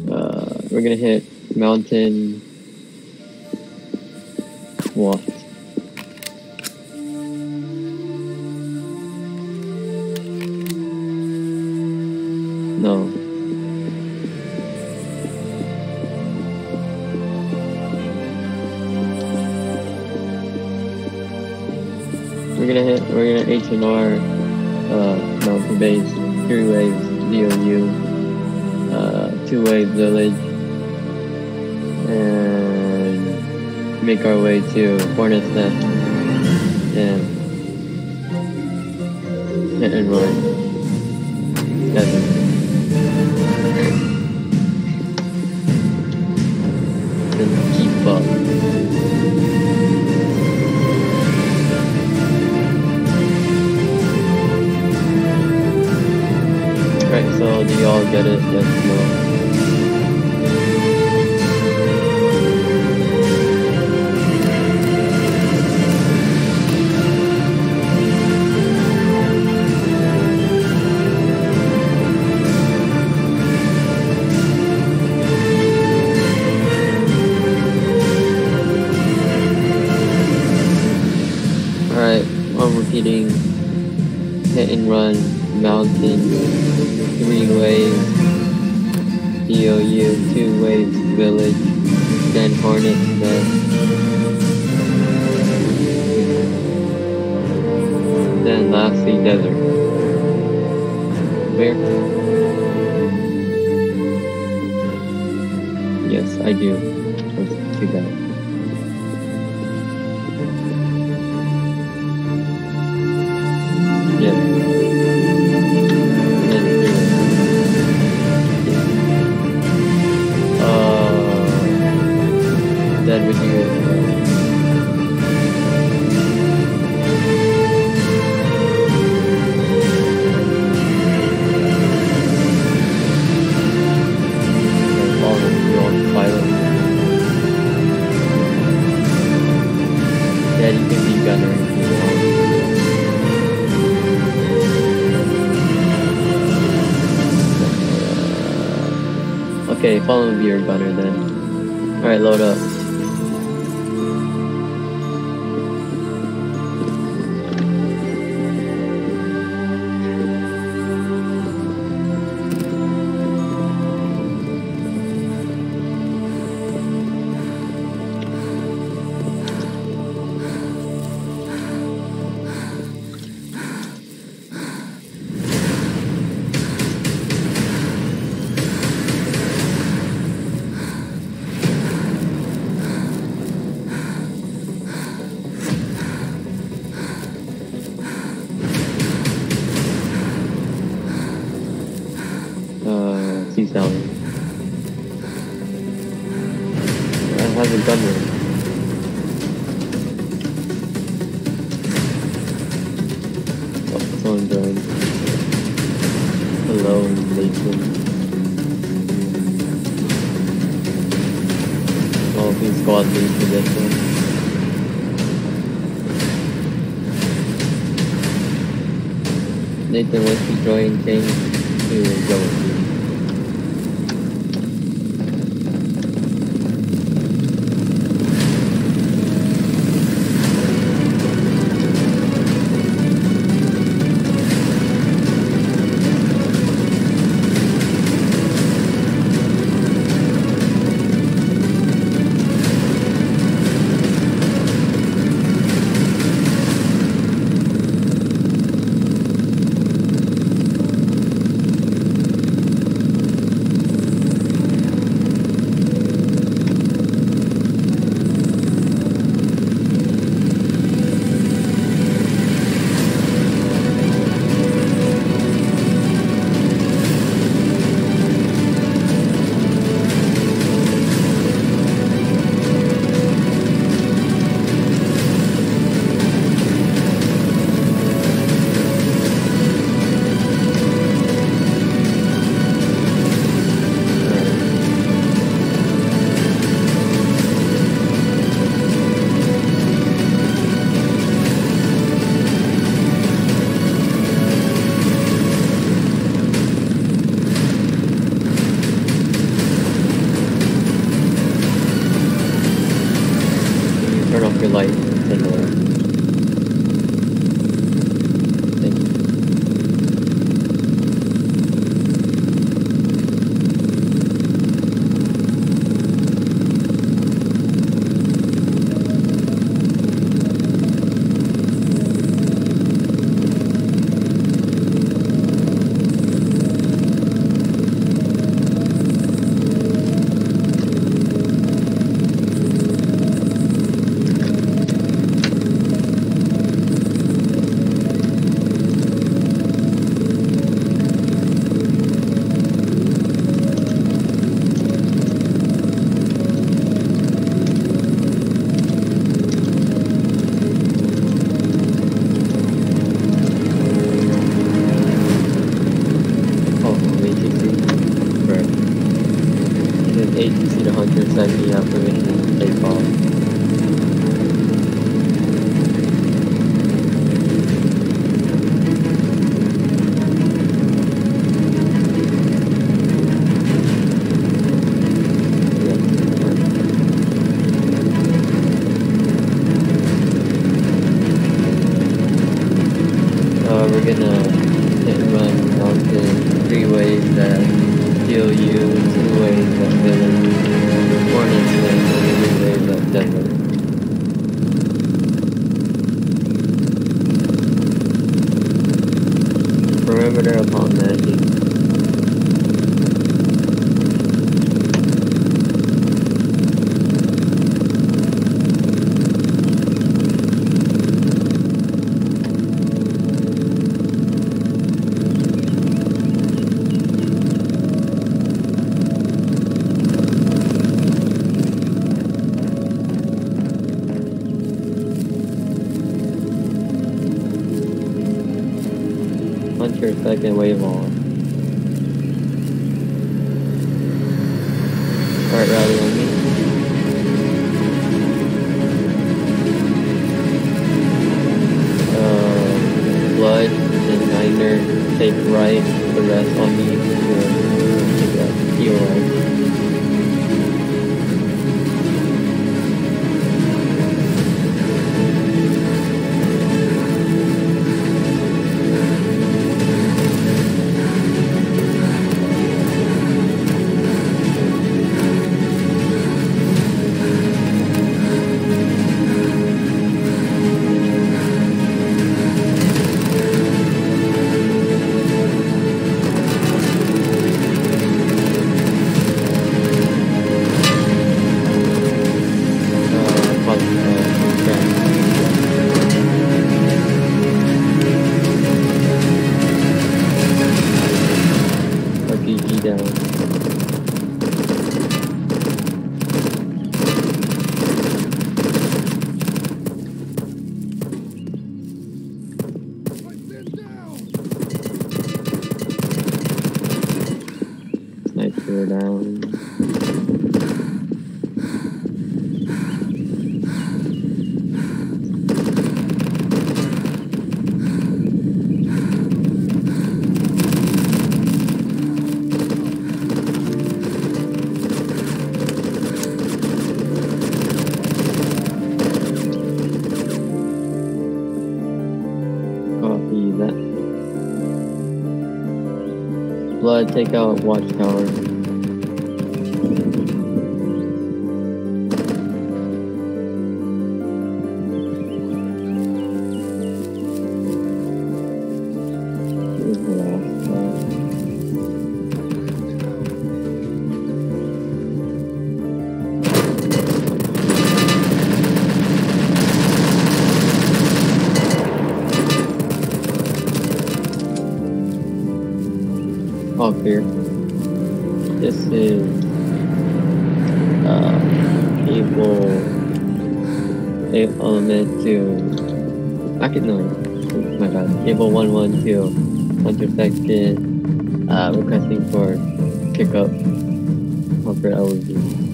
We're gonna hit mountain. What? No. We're gonna H&R, mountain base, 3 waves, DOU, 2-wave village, and make our way to Hornet's Nest, and hit and run. Then keep up. Right, so do y'all get it? Yes, no. Alright, I'm repeating hit and run, mountain, 3 waves, DOU, 2 waves, village, then Hornet's Nest, then lastly desert. Where? Yes, I do. That's too bad. Yes. Then we do yeah, you can be gunner if you want. Okay, follow your gunner then. Alright, load up. Sea salad. That has a gun range. Oh, someone joined. Hello, Nathan. Oh, these squad leads for this one. Nathan, once you join things, he will go with you. agency to Hunter said you have permission to take off. We're gonna hit and run onto 3 ways that heal you, 2 ways that fill in, 1 instance, and 3 ways that desert. Perimeter upon landing. Hunter second wave on. Start rally on me. Blood and Niner take right, the rest on me. Heal right. RPG down. Sniper down. Copy that. Blood, take out watchtower. Here's the last part. All clear. This is cable element to my bad. Cable 112 intersection requesting for pickup for LV.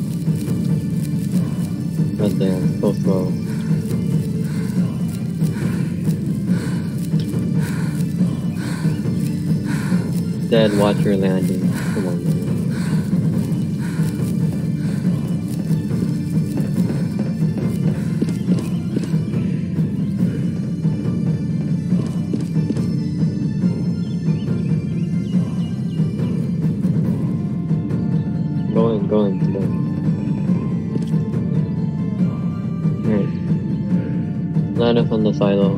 God damn, so slow. Dead, watch your landing. Come on, man. Going. Alright. Line up on the silo.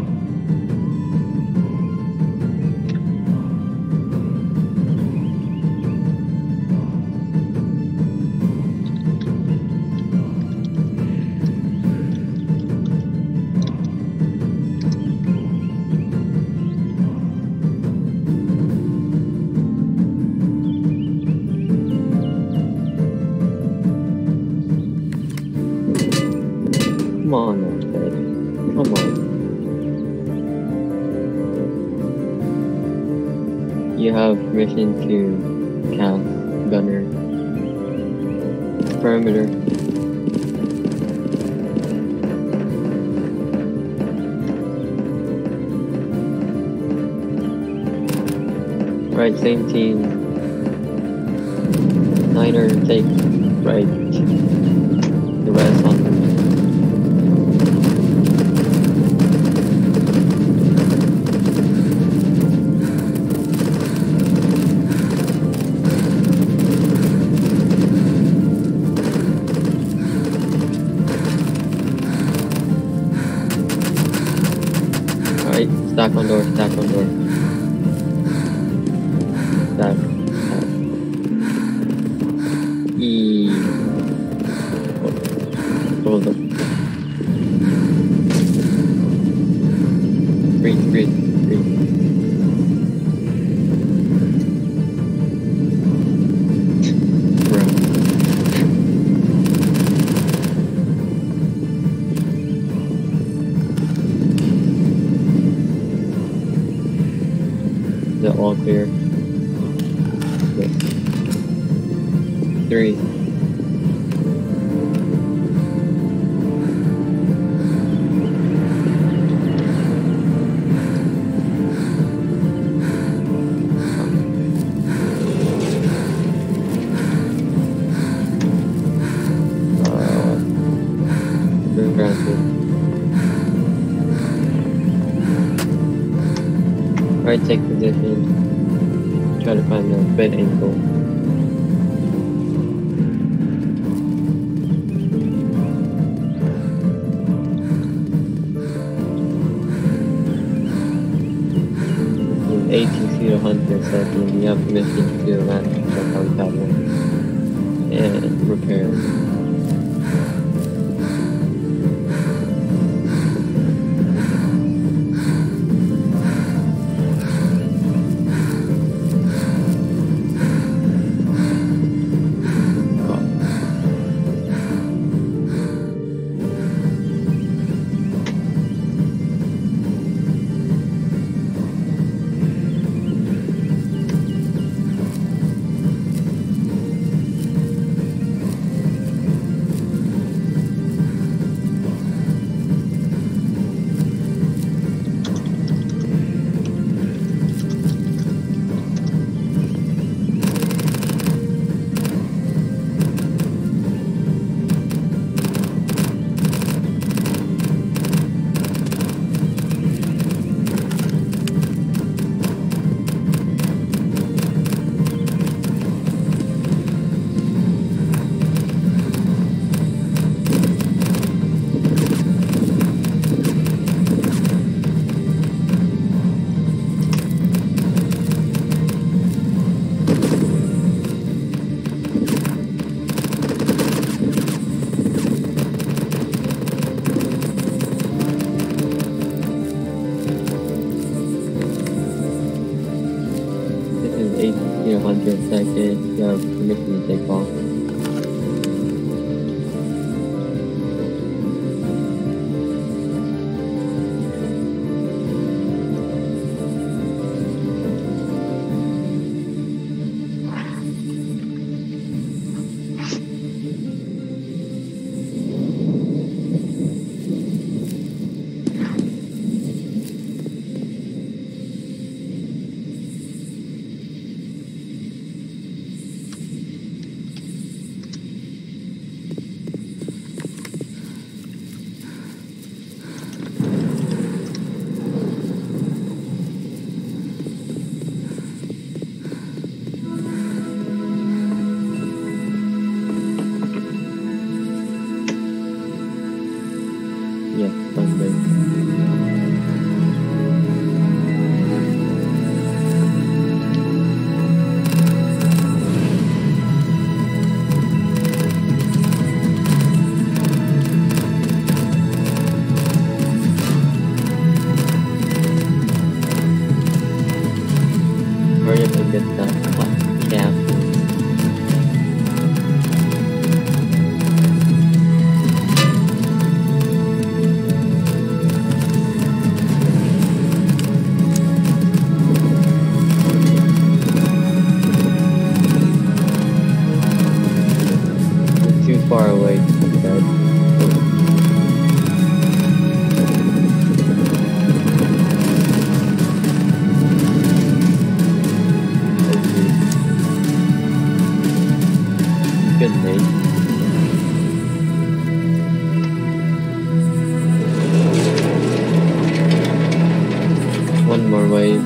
Come on, Ted. Come on. You have permission to cast Gunner. perimeter. Right, same team. Niner, take right. The rest on them. Alright, stack on door, stack on door. Stack. E. Hold up. 3. Bro. They're all clear. 3. Alright, take position. Try to find the bed angle. ATC to Hunter second, you have permission to land check on tablet and repair. ATC 100 second, you have permission to take off. far away from bed. Good mate. One more wave.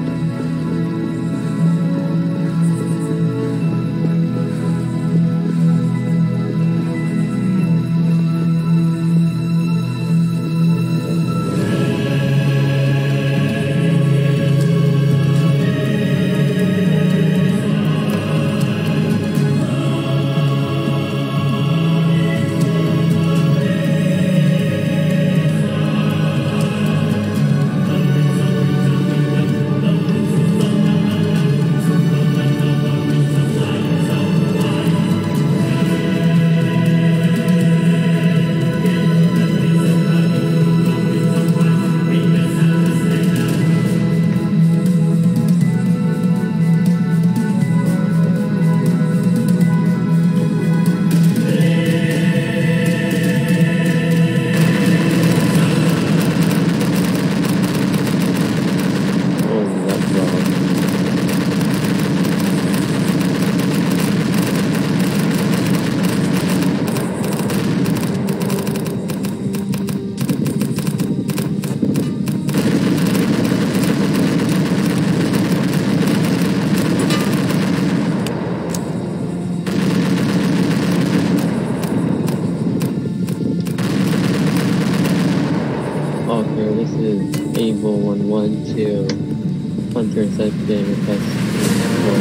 Okay, this is Able 112 Hunter Intercepting request for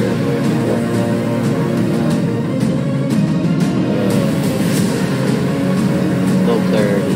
no clarity.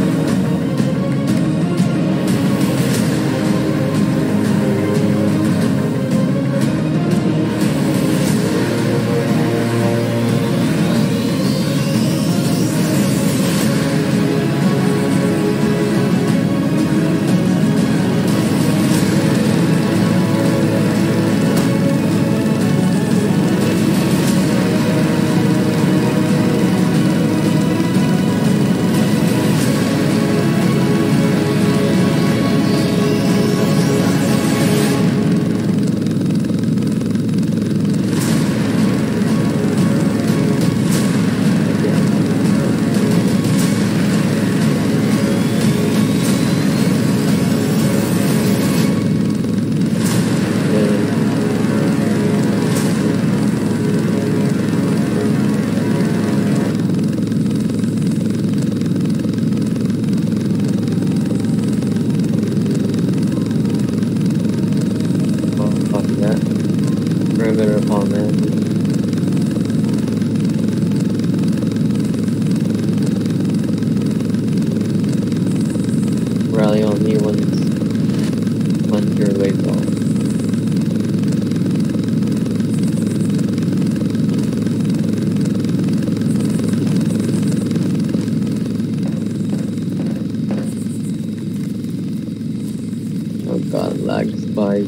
Perimeter upon land. Rally on me once your wave off. Oh god, lag spike.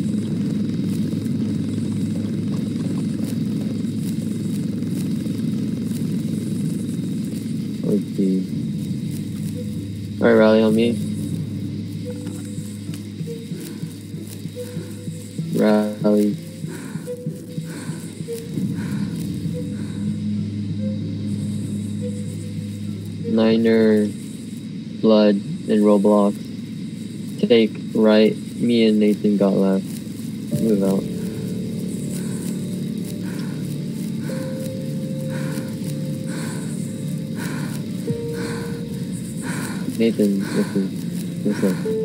Okay. Alright, rally on me. Rally. Niner, Blood, and Roblox. Take right. Me and Nathan got left. Move out. Nathan, listen.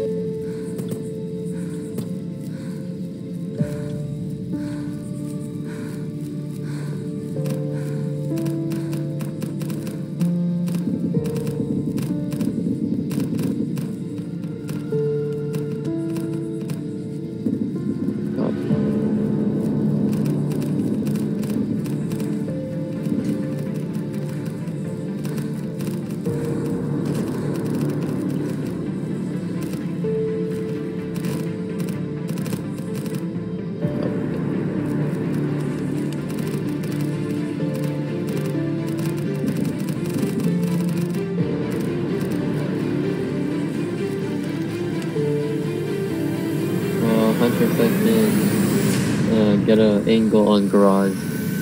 get an angle on garage.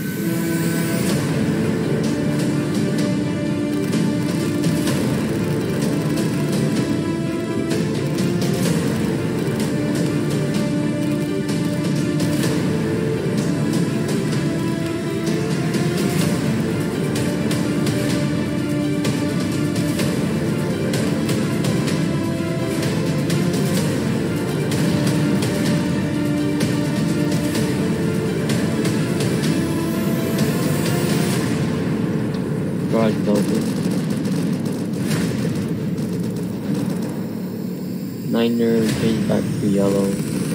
Garage is open. Niner changed back to yellow.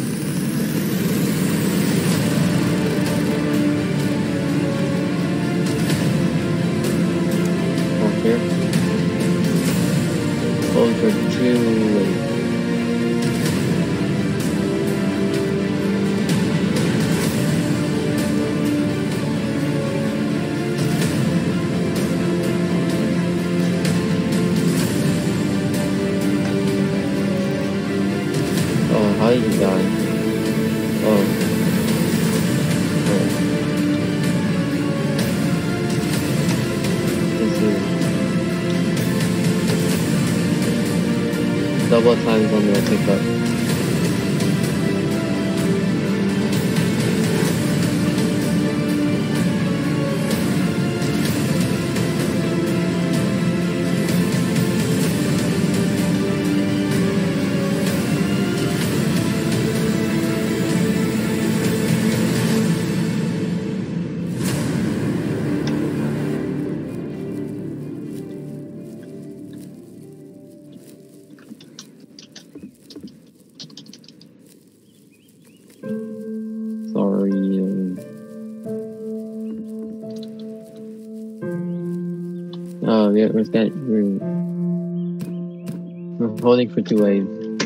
Okay. Over 2 late. Oh, how did you die? Oh. This is double times on the pickup. Sorry. Oh, yeah, we're holding for 2 waves.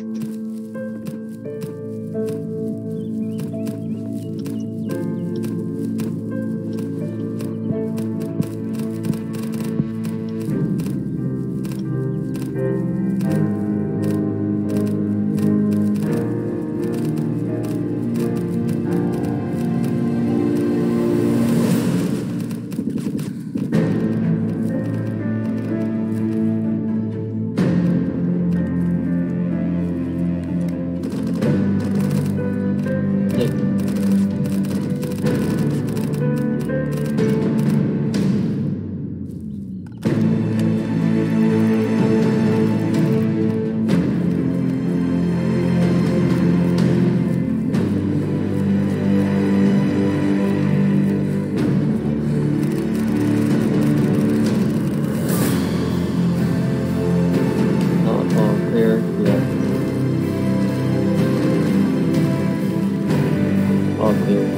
Clear, yeah. All clear.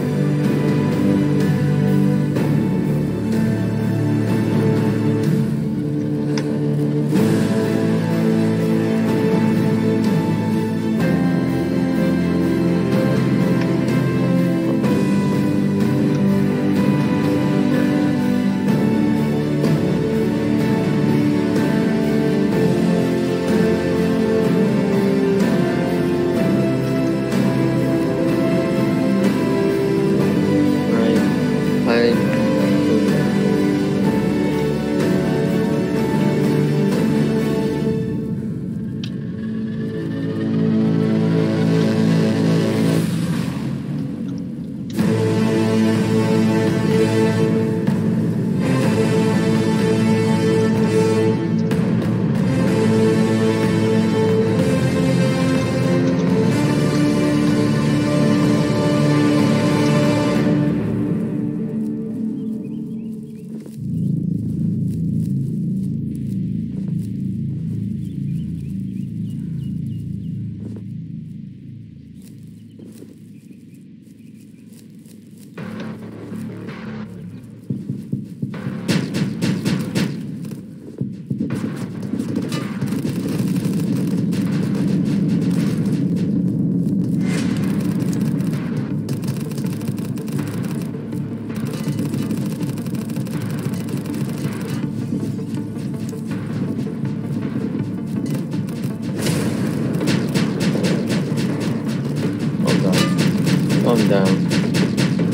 Calm down.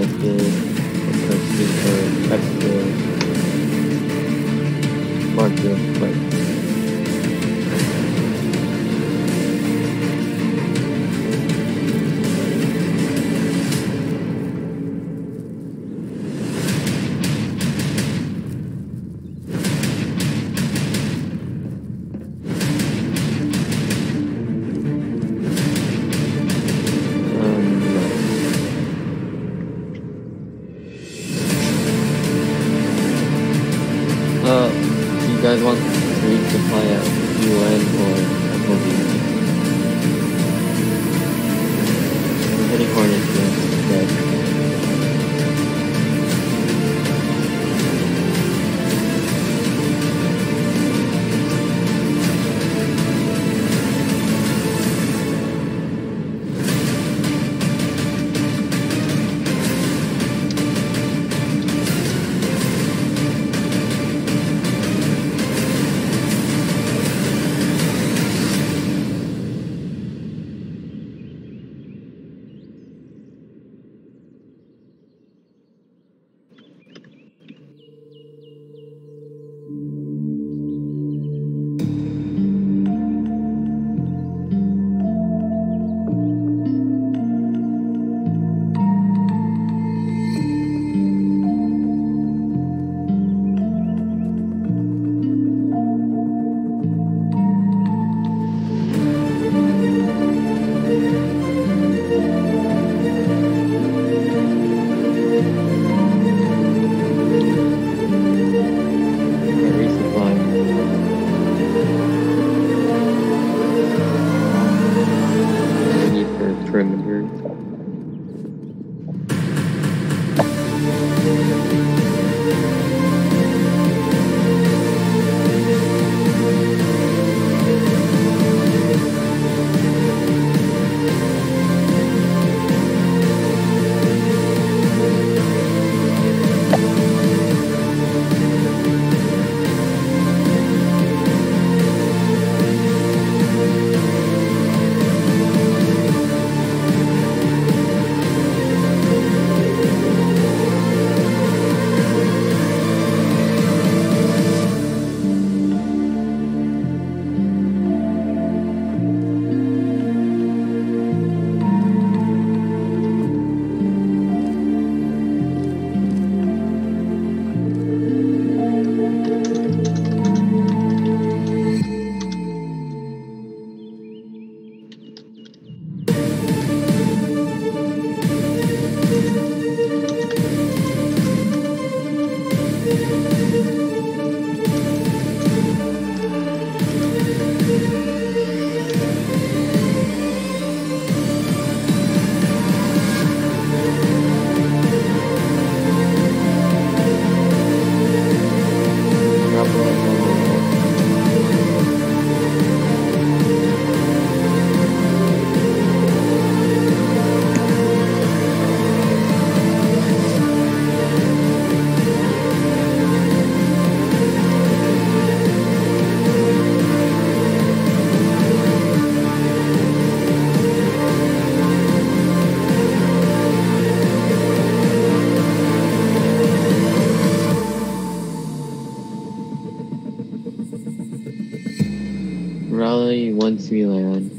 objective, pursuit or extra marker, but do you guys want to resupply at UN or FOB? I'm hitting Hornets instead. Rally once we land.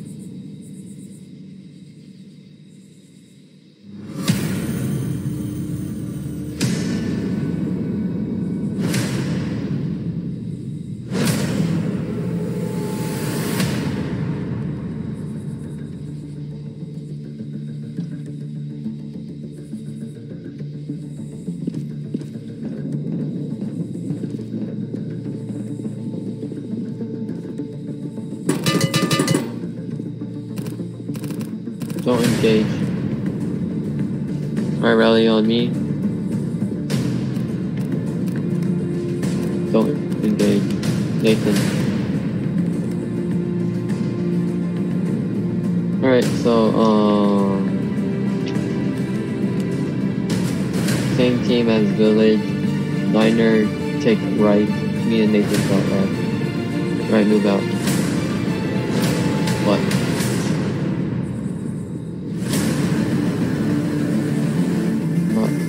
Don't engage. Alright, rally on me. Don't engage. Nathan. Alright, so, same team as Village. Niner, take right. Me and Nathan got left. Alright, move out. What? What?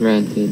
granted.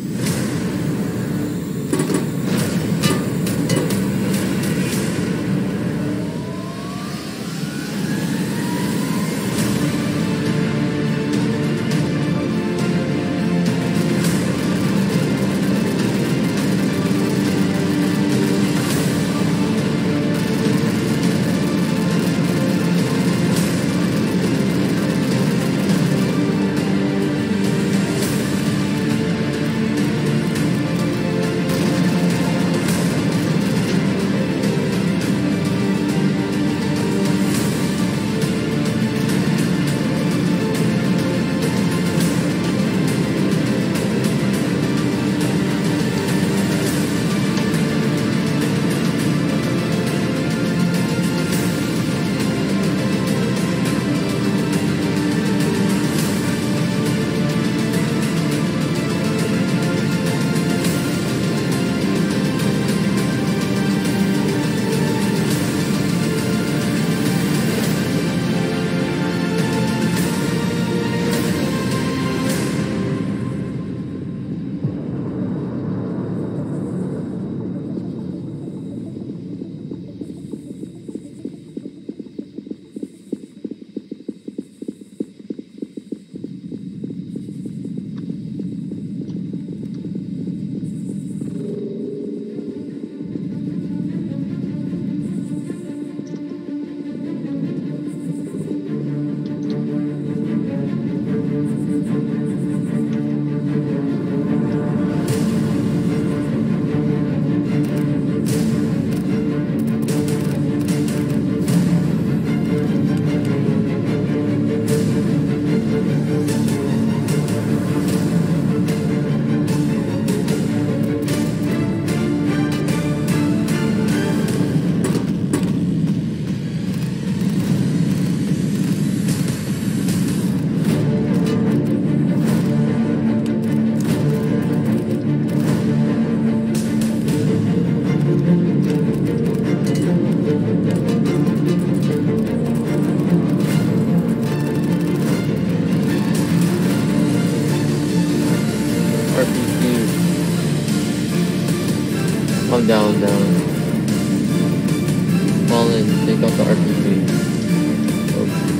Calm down. Fall in, take out the RPG. Oops.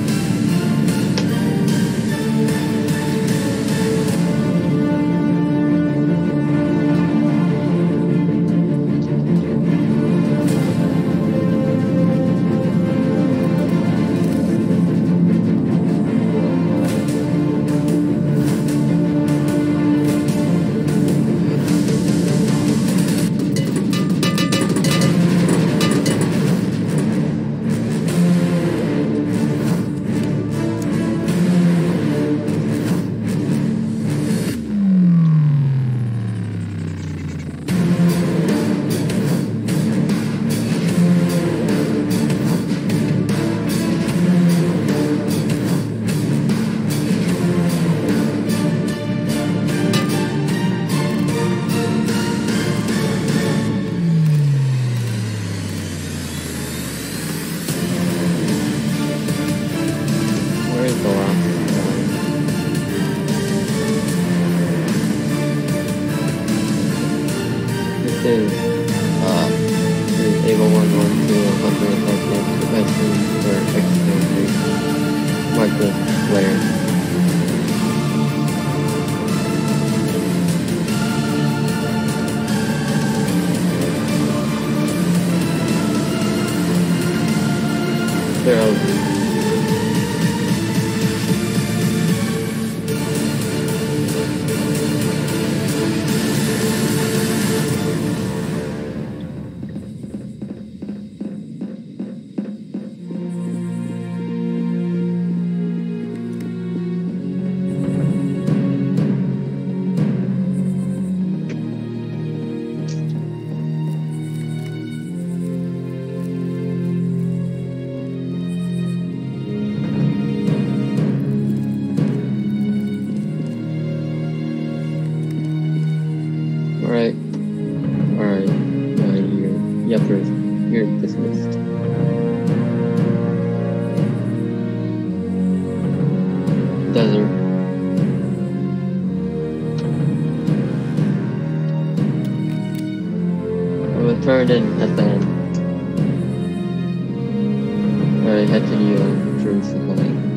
This is Ava 112 under effective prevention for external mark the flare. They're over. You're dismissed. Desert. turn in at the end. Alright, head to the Jerusalem.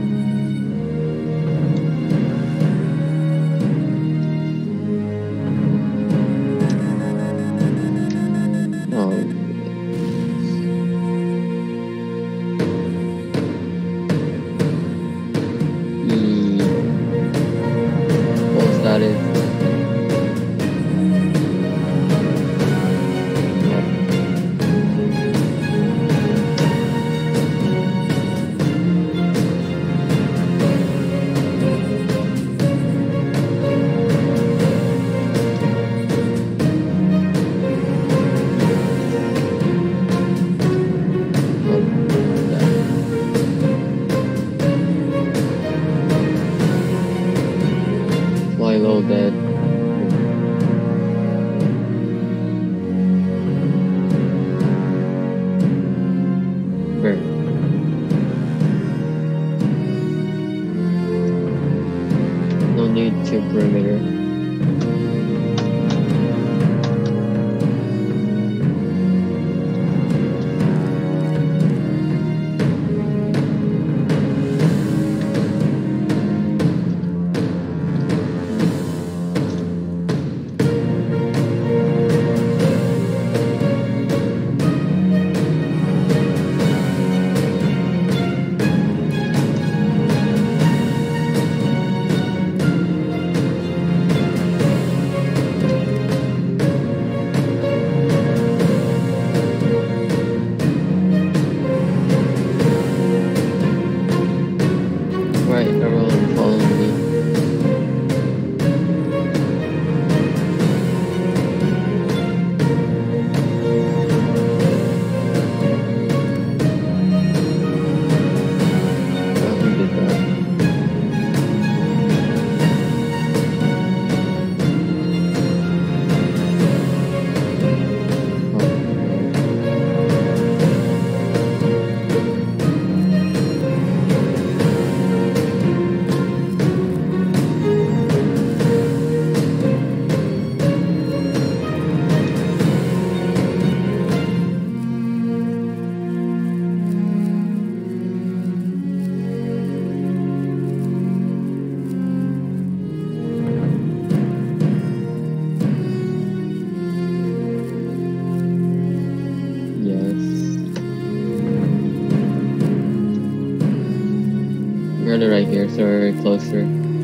Right here, so we're closer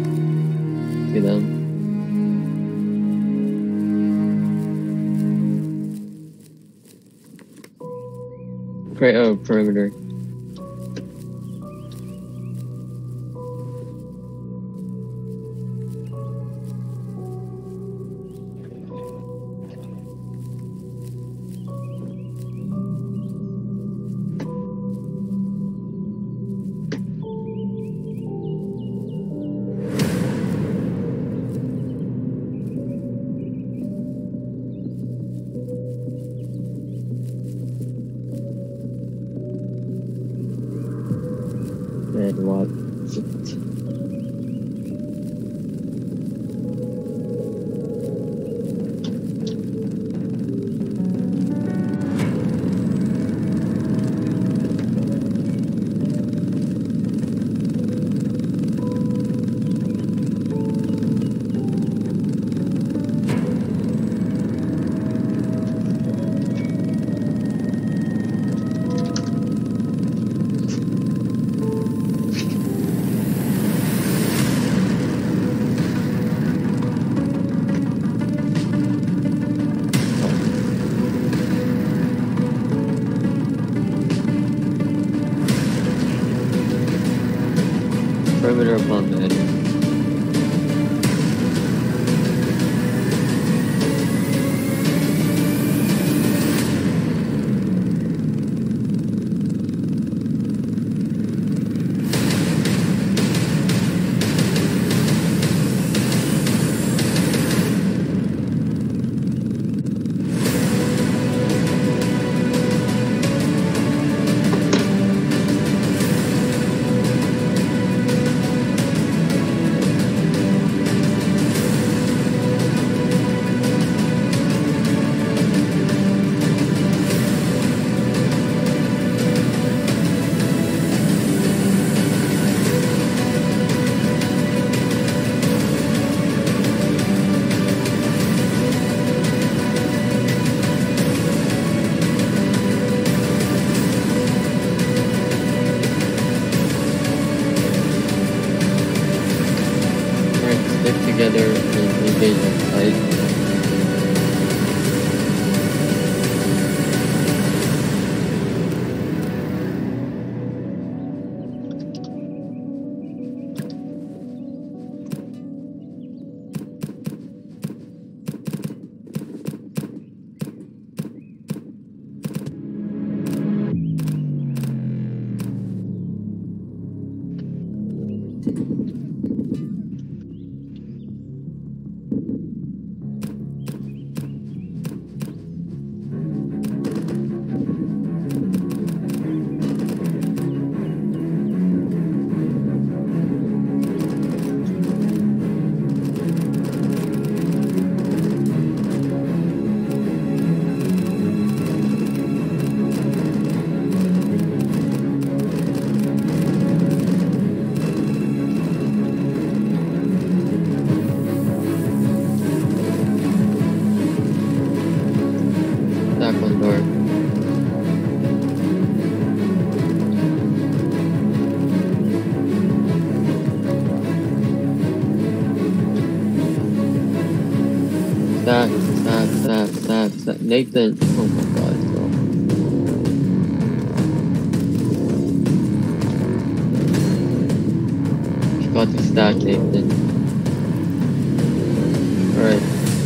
to them. Create a perimeter. And watch it. Perimeter upon the enemy. together and engage on site. Stop. Nathan, oh my god, bro. Forgot to stack, Nathan. Alright.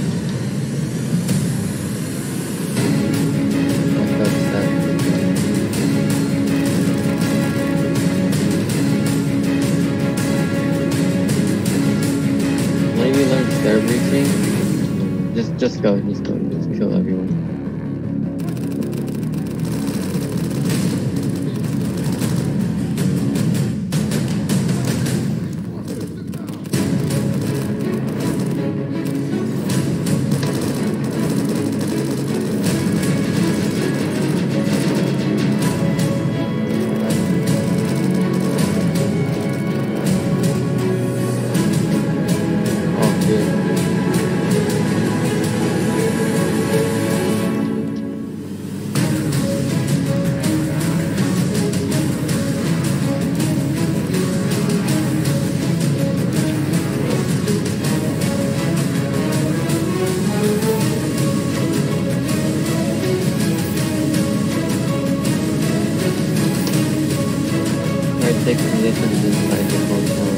I got to stack. When we learn stair breaching, just go, just kill everyone. Take positions inside the compound.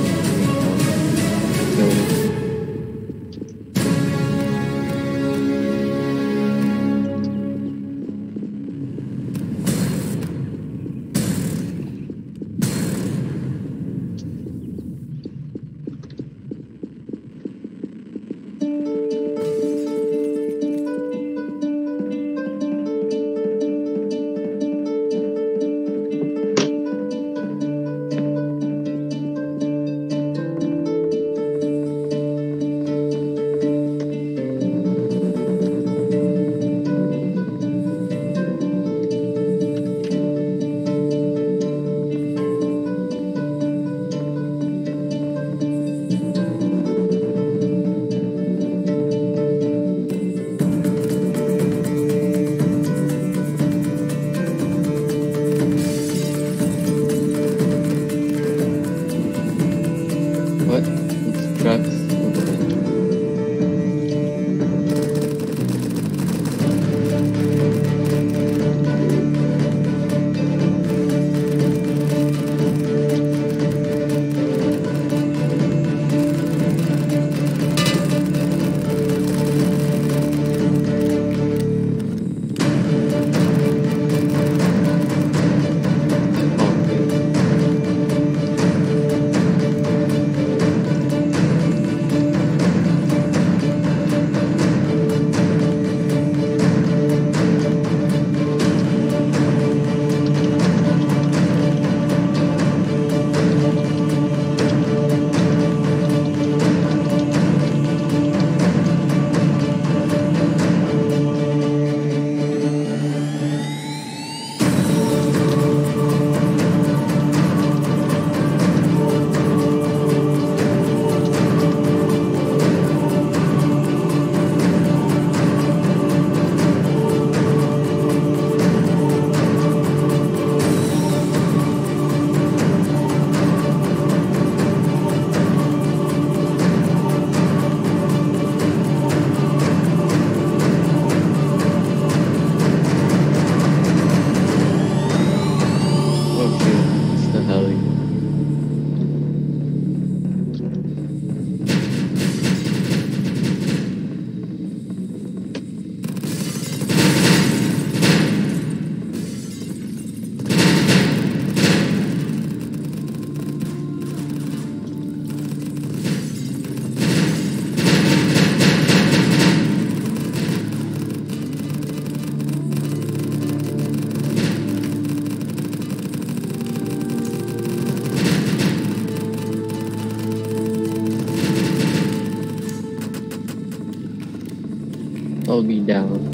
I'll be down.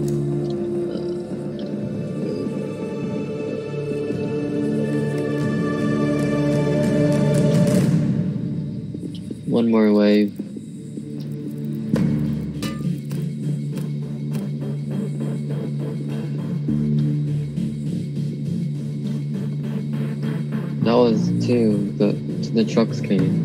One more wave. That was two. The trucks came.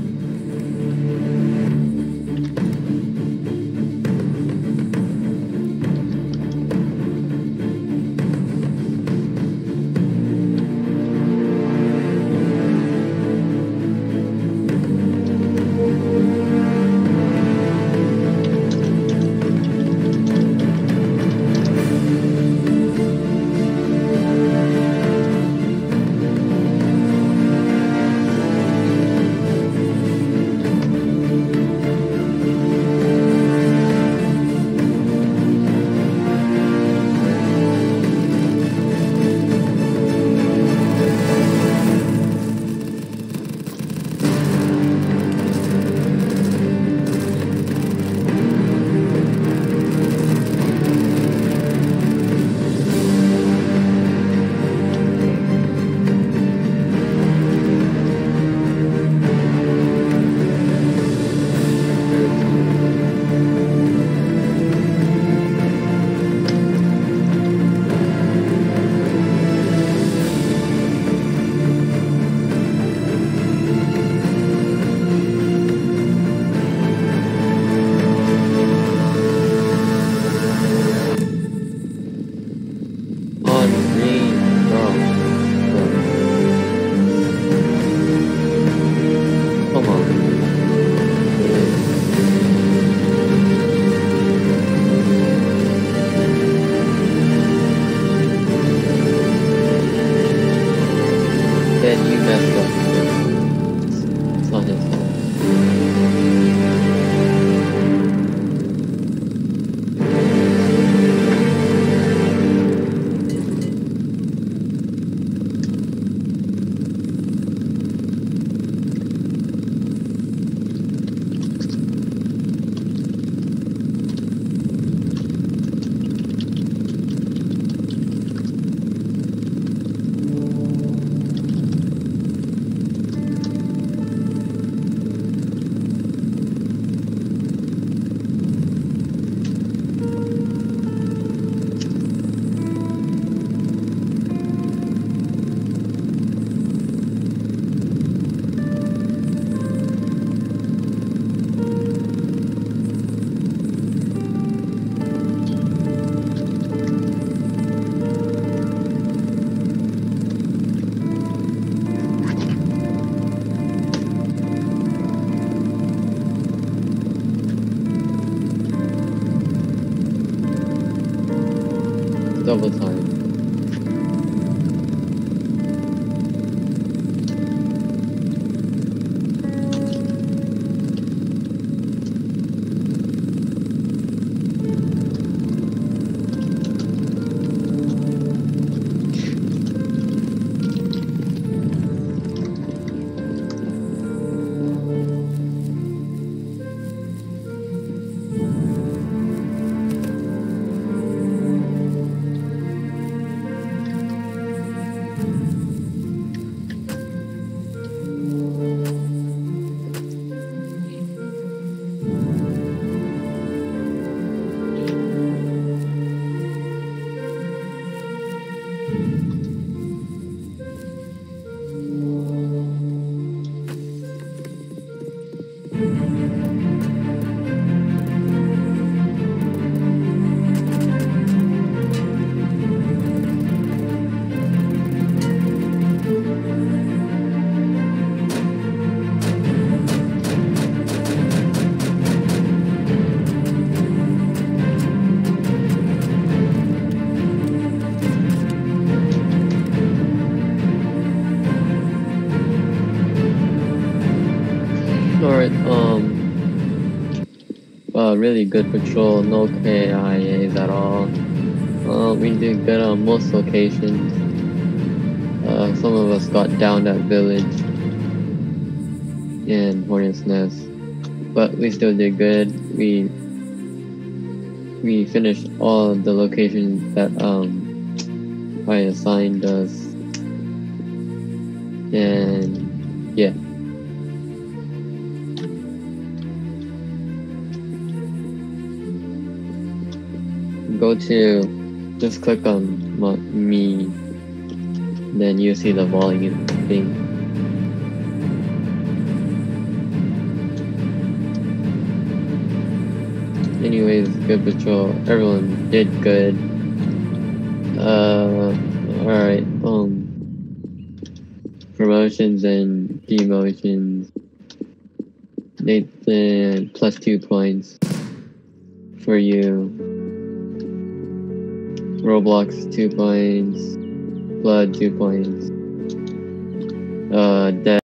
Double time. Alright, really good patrol, no KIAs at all. We did good on most locations. Some of us got downed at Village and Hornet's Nest, but we still did good. We we finished all the locations that I assigned us, and yeah. Go to, just click on me, then you see the volume thing. Anyways, good patrol. Everyone did good. Alright, promotions and demotions. Nathan, +2 points for you. Roblox, 2 points. Blood, 2 points. Death.